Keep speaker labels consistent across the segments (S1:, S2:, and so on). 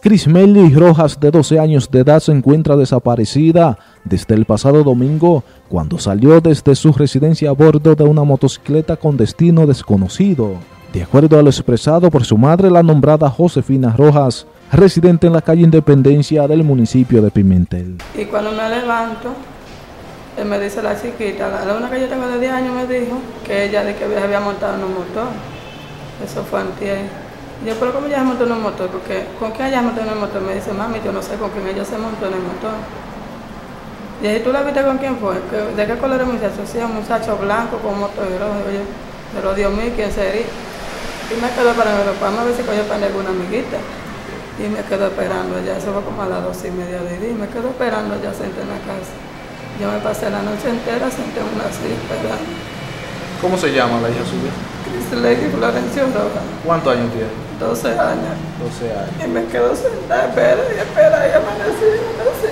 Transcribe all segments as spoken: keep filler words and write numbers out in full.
S1: Crismeli Rojas, de doce años de edad, se encuentra desaparecida desde el pasado domingo, cuando salió desde su residencia a bordo de una motocicleta con destino desconocido. De acuerdo a lo expresado por su madre, la nombrada Josefina Rojas, residente en la calle Independencia del municipio de Pimentel.
S2: Y cuando me levanto, él me dice la chiquita, la, la una que yo tengo de diez años me dijo que ella de que había montado en un motor. Eso fue antier. Yo, pero ¿cómo ella se montó en un motor? Porque, ¿con quién ella se montó en el motor? Me dice, mami, yo no sé con quién ella se montó en el motor. Y dije, ¿tú la viste con quién fue? ¿De qué color es el muchacho? Sí, un muchacho blanco con un motor rojo. Oye, pero Dios mío, ¿quién sería? Y me quedo esperando, para a ver si cogió para alguna amiguita. Y me quedo esperando ya, eso fue como a las doce y media de día. Y me quedo esperando ya senté en la casa. Yo me pasé la noche entera senté en una silla esperando.
S3: ¿Cómo se llama la hija suya?
S2: Crismeli Florencio Rojas.
S3: ¿Cuántos años tiene?
S2: doce años.
S3: doce años.
S2: Y me quedo sentada, espera y espera, y amanecí, amanecí.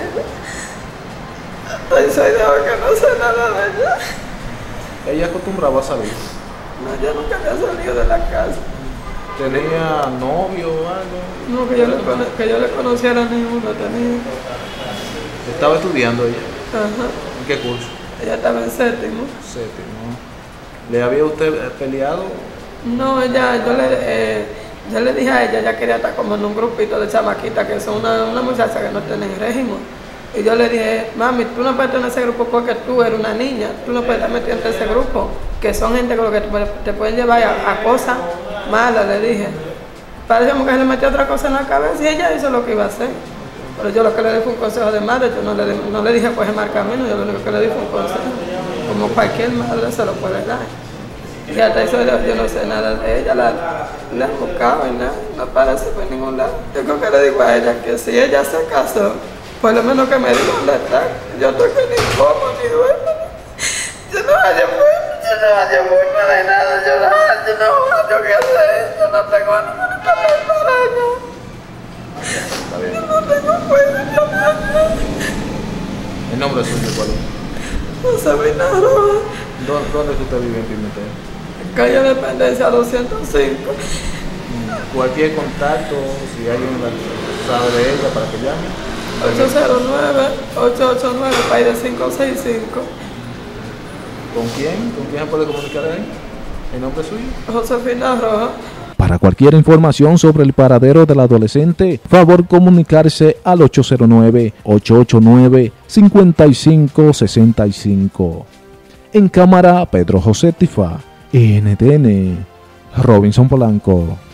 S2: Estoy soy de hoy que no sé nada de ella.
S3: ¿Ella acostumbraba a salir?
S2: No, yo nunca había salido de la casa.
S3: ¿Tenía novio o algo?
S2: No, que yo le, que yo le conociera a ninguno tenía.
S3: ¿Estaba estudiando ella?
S2: Ajá.
S3: ¿En qué curso?
S2: Ella estaba en séptimo.
S3: Séptimo. ¿Le había usted peleado?
S2: No, ella, yo le, eh, yo le dije a ella, ella quería estar como en un grupito de chamaquitas que son una, una muchacha que no tienen régimen. Y yo le dije, mami, tú no puedes estar en ese grupo porque tú eres una niña, tú no puedes estar metida en ese grupo, que son gente con lo que te, te pueden llevar a, a cosas malas, le dije. Parece como que se le metió otra cosa en la cabeza y ella hizo lo que iba a hacer. Pero yo lo que le di fue un consejo de madre, yo no le, no le dije coge mal camino, yo lo único que le di fue un consejo, como cualquier madre se lo puede dar. Y hasta eso yo no sé nada de ella, la, la he buscado y nada, no aparece por ningún lado. Yo creo que le digo a ella que si ella se casó, por lo menos que me diga dónde está. Yo estoy que ni como ni duermo. Yo no hallo forma, yo no hallo forma de nada, yo no hallo, yo no hallo qué hacer, yo no tengo ningún papel para ella. Yo no tengo fuerza, yo no hallo.
S3: ¿El nombre suyo cuál es?
S2: Josefina Rojas.
S3: ¿Dónde, ¿Dónde es que usted vive en Pimentel?
S2: Calle Independencia doscientos cinco.
S3: Cualquier contacto, si alguien sabe de ella, para que llame.
S2: ocho cero nueve, ocho ocho nueve, país de cinco seis cinco.
S3: ¿Con quién? ¿Con quién se puede comunicar ahí? ¿El nombre suyo?
S2: Josefina Rojas.
S1: Para cualquier información sobre el paradero del adolescente, favor comunicarse al ocho cero nueve, ocho ocho nueve, cinco cinco seis cinco. En cámara, Pedro José Tifa, N T N, Robinson Polanco.